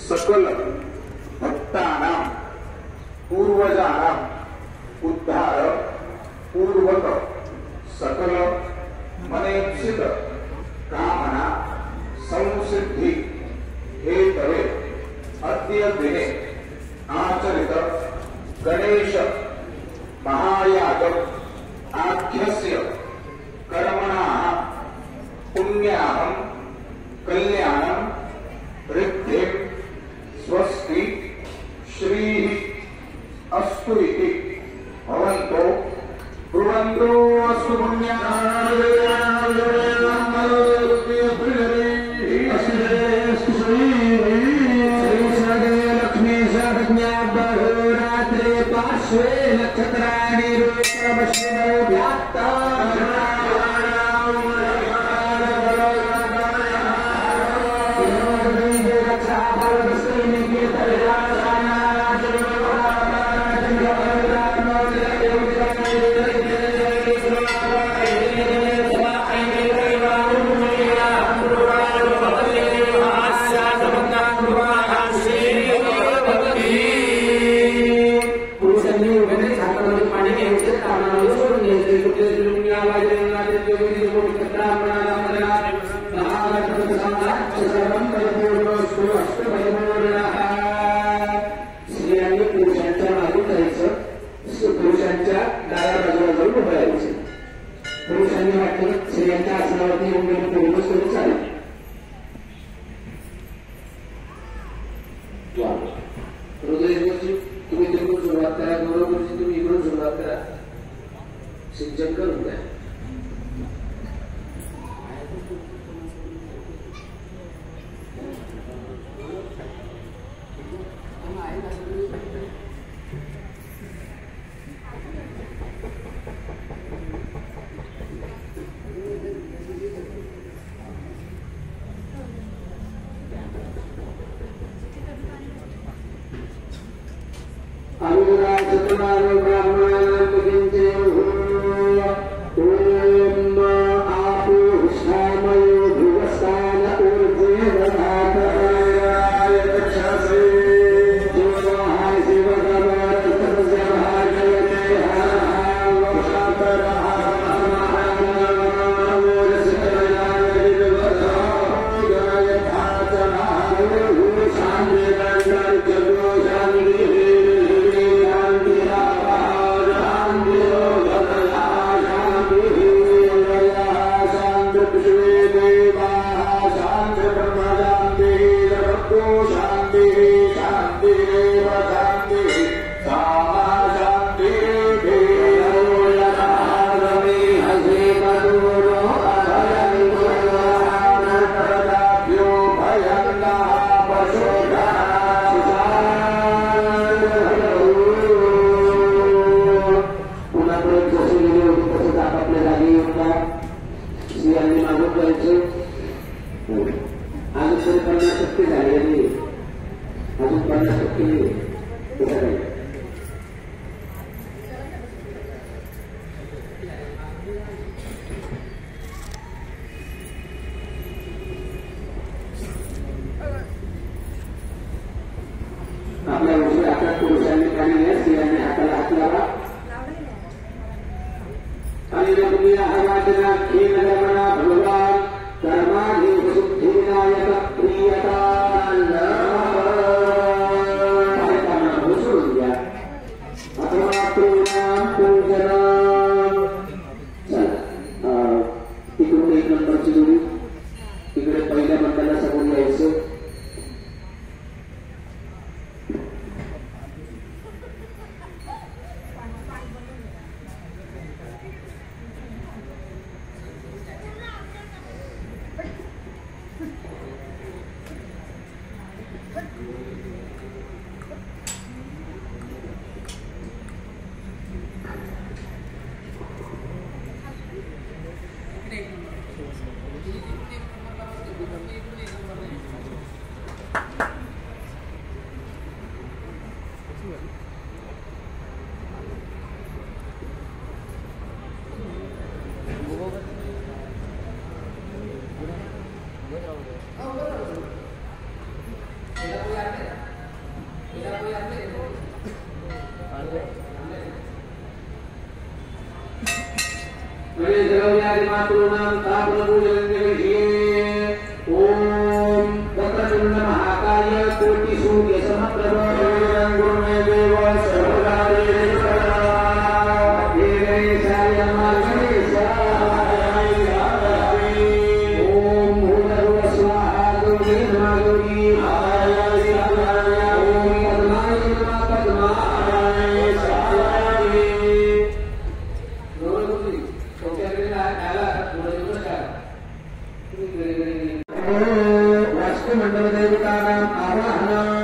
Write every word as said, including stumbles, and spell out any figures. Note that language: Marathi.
सकल भक्तानां पूर्वजानां उद्धार पूर्वक सकल मनेक्षित कामना संसिद्धि हेतवे अद्य दिने आचरित गणेश महायाग आख्यस्य कर्मणाः पुण्याहं कल्याणं रिद्धि स्वस्ति श्रीः अस्तु इति भवन्तो ब्रुवन्तो अस्तु रात्रे पार्श्वे नक्षत्राणि रूपमश्विनो व्याप्ता पुरुषांनी वाटलं स्त्रियांच्या आसनावरती येऊन गेलं पूर्ण सुरू चालेल. हृदयगुरुजी तुम्ही तिकडून सुरुवात करा, गौरवगुरुजी तुम्ही इकडून सुरुवात करा, सिंचन करून द्या. आपल्या उजव्या हातात पुरुषांनी पाणी आहे, स्त्रियांनी हाताला हात लावा आणि तुम्ही आवाजना खेळ रमणा भगवान कर्माधी शुद्धीनायक प्रियता सोडून द्या. अथवा पूर्णाम पूजना चला तिकडून एक नंबरची जोडी तिकडे पहिल्या मंडळाला समोर यायचं. Oh, मातॄणां तापनपूजनविषये ओम वक्रतुण्ड महाकाय कोटिसूर्य समप्रभ गुरुमे देव सर्वकार्येषु सर्वदा देवेशाय मार्गेशाय ओम भूर्भुवः स्वाहा गौरी नमः गौरी ओम पद्माय नमः पद्माय स्वाहाय वास्तु मंडल देवतानां आवाहनम्